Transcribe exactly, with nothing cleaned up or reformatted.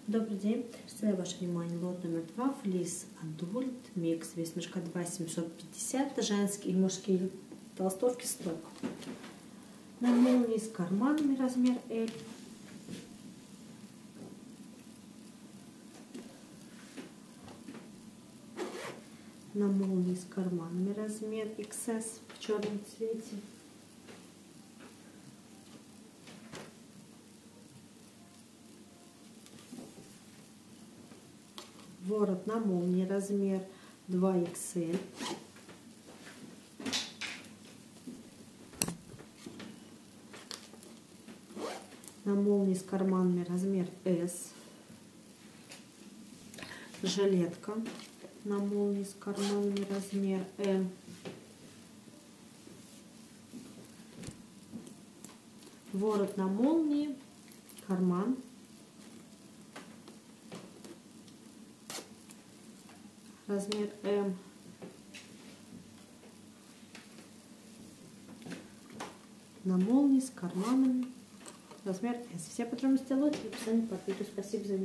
Добрый день. Представляю ваше внимание лот номер два. Флис Adult Mix. Вес мешка два семьсот пятьдесят. Женские и мужские толстовки сток. На молнии с карманами размер L. На молнии с карманами размер икс эс в черном цвете. Ворот на молнии размер два икс эль. На молнии с карманами размер эс. Жилетка на молнии с карманами размер эм. Ворот на молнии, карман. Размер эм. На молнии с карманами размер эс. Все подробности лота в описании под видео. Спасибо за внимание.